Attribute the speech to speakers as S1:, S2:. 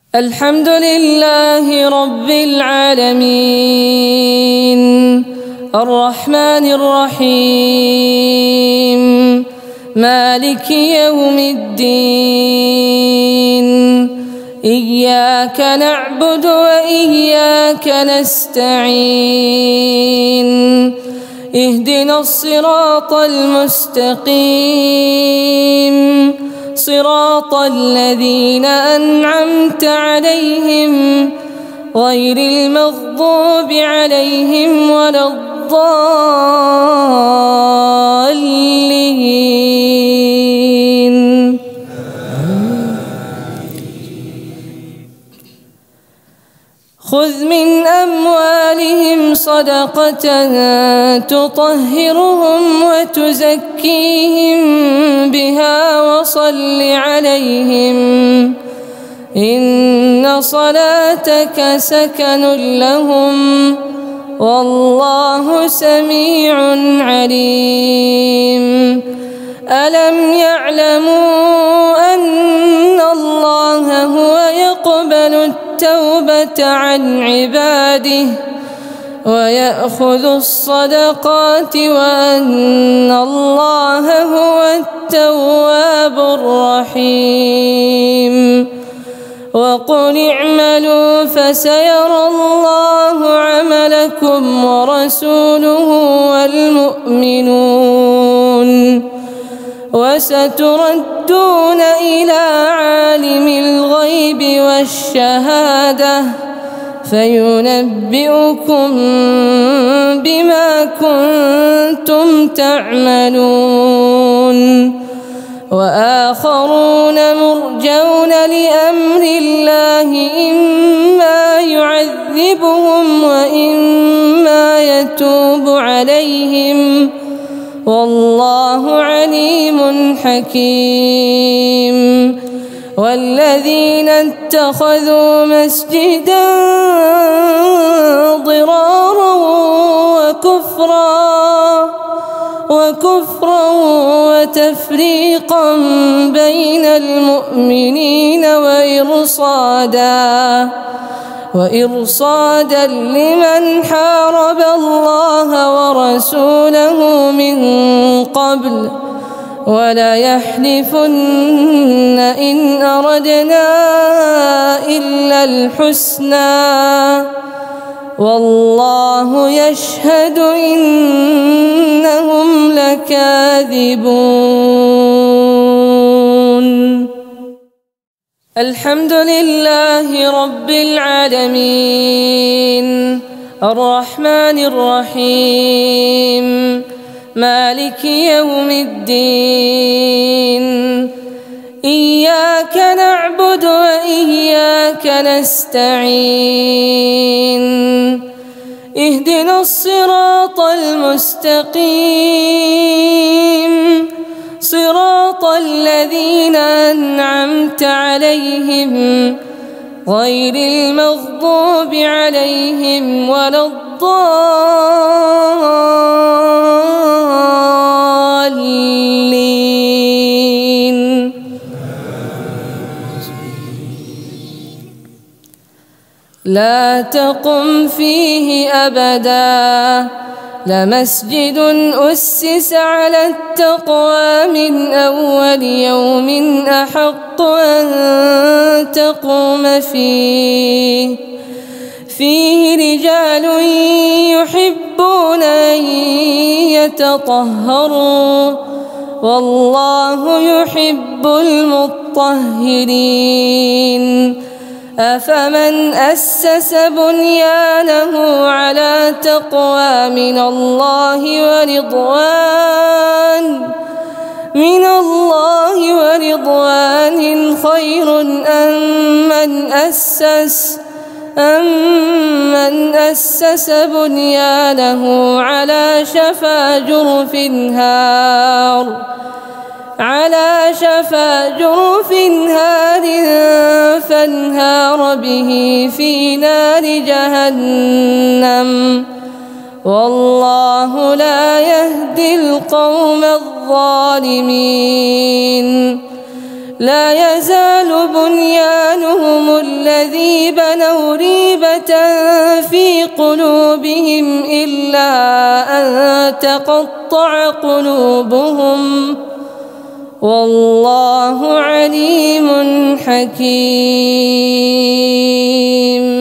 S1: الحمد لله رب العالمين الرحمن الرحيم مالك يوم الدين إياك نعبد وإياك نستعين اهدنا الصراط المستقيم صراط الذين أنعمت عليهم غير المغضوب عليهم ولا الضالين. خذ من أموالهم صدقة تطهرهم وتزكيهم بها وصل عليهم إن صلاتك سكن لهم والله سميع عليم. ألم يعلموا أن الله هو يقبل التوبة عن عباده ويأخذ الصدقات وأن الله هو التواب الرحيم. وقل اعملوا فسيرى الله عملكم ورسوله والمؤمنون وستردون إلى عالم الغيب والشهادة فينبئكم بما كنتم تعملون. وآخرون مرجون لأمر الله إما يعذبهم وإما يتوب عليهم والله عليم حكيم. والذين اتخذوا مسجدا ضرارا وكفرا وتفريقا بين المؤمنين وإرصادا لمن حارب الله ورسوله من قبل ولا يحلفن إن أردنا إلا الحسنى والله يشهد إنهم لكاذبون. الحمد لله رب العالمين الرحمن الرحيم مالك يوم الدين إياك نعبد وإياك نستعين اهدنا الصراط المستقيم صراط الذين أنعمت عليهم غير المغضوب عليهم ولا الضالين. لا تقم فيه أبدا لمسجد أسس على التقوى من أول يوم أحق أن تقوم فيه رجال يحبون أن يتطهروا والله يحب المطهرين. أفمن أسس بنيانه على تقوى من الله ورضوان خير أم من أسس بنيانه على شفا جرف هار فانهار به في نار جهنم والله لا يهدي القوم الظالمين. لا يزال بنيانهم الذي بنوا ريبة في قلوبهم إلا أن تقطع قلوبهم والله عليم حكيم.